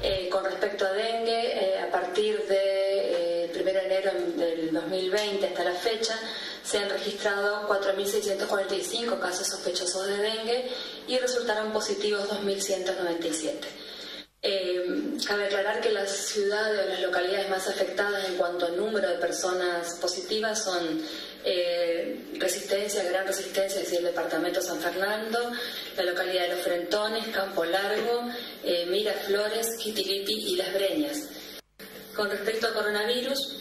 Con respecto a dengue, a partir de 1 de enero del 2020 hasta la fecha, se han registrado 4.645 casos sospechosos de dengue y resultaron positivos 2.197. Cabe aclarar que las ciudades o las localidades más afectadas en cuanto al número de personas positivas son Resistencia, Gran Resistencia, es decir, el departamento San Fernando, la localidad de Los Frentones, Campo Largo, Miraflores, Quitilipi y Las Breñas. Con respecto al coronavirus,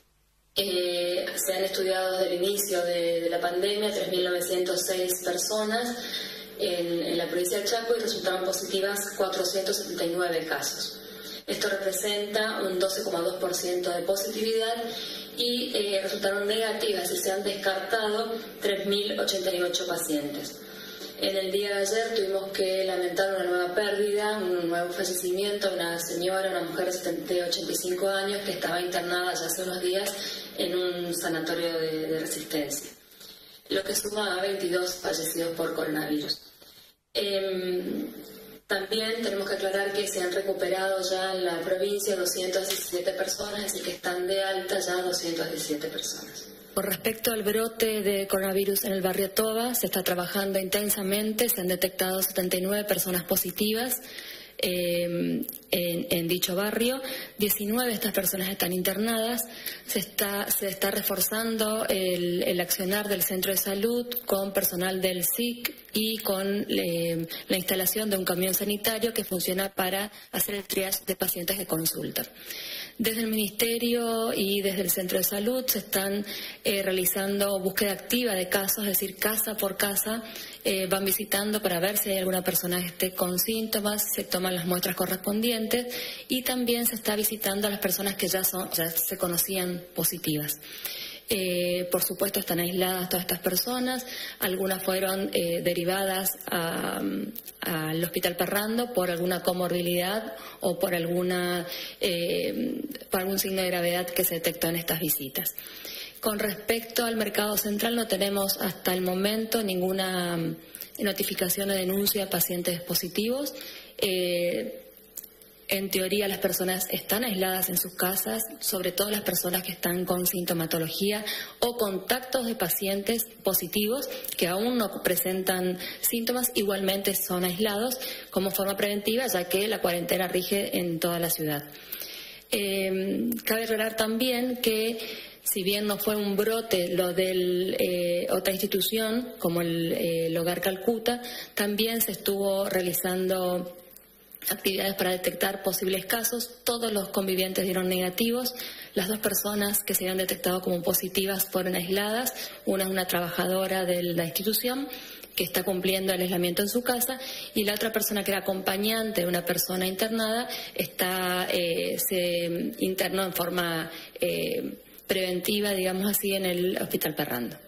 se han estudiado desde el inicio de la pandemia 3.906 personas en la provincia de Chaco y resultaron positivas 479 casos. Esto representa un 12,2% de positividad y resultaron negativas y se han descartado 3.088 pacientes. En el día de ayer tuvimos que lamentar una nueva pérdida, un nuevo fallecimiento de una señora, una mujer de 85 años que estaba internada ya hace unos días en un sanatorio de Resistencia, lo que suma a 22 fallecidos por coronavirus. También tenemos que aclarar que se han recuperado ya en la provincia 217 personas, es decir, que están de alta ya 217 personas. Con respecto al brote de coronavirus en el barrio Toba, se está trabajando intensamente, se han detectado 79 personas positivas en dicho barrio, 19 de estas personas están internadas, se está reforzando el accionar del centro de salud con personal del SIC y con la instalación de un camión sanitario que funciona para hacer el triage de pacientes que consultan. Desde el Ministerio y desde el Centro de Salud se están realizando búsqueda activa de casos, es decir, casa por casa, van visitando para ver si hay alguna persona que esté con síntomas, se toman las muestras correspondientes y también se está visitando a las personas que ya se conocían positivas. Por supuesto están aisladas todas estas personas, algunas fueron derivadas al Hospital Parrando por alguna comorbilidad o por algún signo de gravedad que se detectó en estas visitas. Con respecto al mercado central no tenemos hasta el momento ninguna notificación o denuncia de pacientes positivos. En teoría las personas están aisladas en sus casas, sobre todo las personas que están con sintomatología o contactos de pacientes positivos que aún no presentan síntomas, igualmente son aislados como forma preventiva, ya que la cuarentena rige en toda la ciudad. Cabe aclarar también que si bien no fue un brote lo de otra institución como el Hogar Calcuta, también se estuvo realizando actividades para detectar posibles casos. Todos los convivientes dieron negativos. Las 2 personas que se habían detectado como positivas fueron aisladas. Una es una trabajadora de la institución que está cumpliendo el aislamiento en su casa y la otra persona que era acompañante de una persona internada se internó en forma preventiva, digamos así, en el Hospital Parrando.